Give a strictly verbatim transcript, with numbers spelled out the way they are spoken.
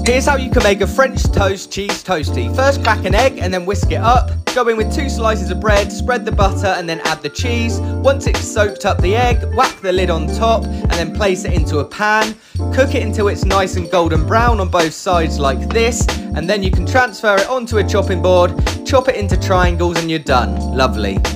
Here's how you can make a French toast cheese toastie. First crack an egg and then whisk it up. Go in with two slices of bread, spread the butter and then add the cheese. Once it's soaked up the egg, whack the lid on top and then place it into a pan. Cook it until it's nice and golden brown on both sides like this, and then you can transfer it onto a chopping board, chop it into triangles and you're done. Lovely.